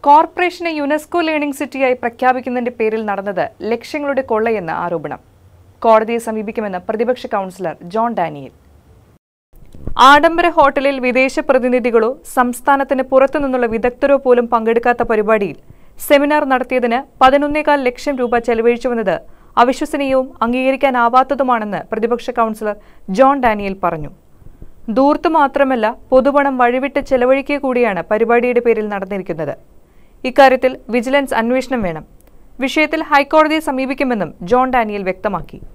കോർപ്പറേഷനെ UNESCO learning സിറ്റിയായി പ്രഖ്യാപിക്കുന്നതിന്റെ പേരിൽ നടന്നത് ലക്ഷ്യങ്ങളുടെ കൊള്ളയെന്ന ആരോപണം. കോടതിയെ സമീപിക്കുമെന്ന് പ്രതിപക്ഷ കൗൺസിലർ ജോൺ ഡാനിയൽ. ആഡംബര ഹോട്ടലിൽ വിദേശ പ്രതിനിധികളോ സംസ്ഥാനത്തിന് പുറത്തുനിന്നുള്ള വിദഗ്ധരോ പോലും പങ്കെടുക്കാത്ത പരിപാടിയിൽ സെമിനാർ നടത്തിയതിന് 11.25 ലക്ഷം രൂപ ചെലവഴിച്ചുവെന്നത് അവിശ്വസനീയവും അംഗീകരിക്കാനാവാത്തതുമാണെന്ന് പ്രതിപക്ഷ കൗൺസിലർ ജോൺ ഡാനിയൽ പറഞ്ഞു. ദൂർത്ത് മാത്രമല്ല, പൊതുപണം വഴിവിട്ട് ചെലവഴിക്കുക കൂടിയാണ് പരിപാടിയുടെ പേരിൽ നടന്നിരിക്കുന്നത്. ഇക്കാര്യത്തിൽ വിജിലൻസ് അന്വേഷണം വേണം. വിഷയത്തിൽ ഹൈക്കോടതിയെ സമീപിക്കുമെന്നും ജോൺ ഡാനിയൽ വ്യക്തമാക്കി.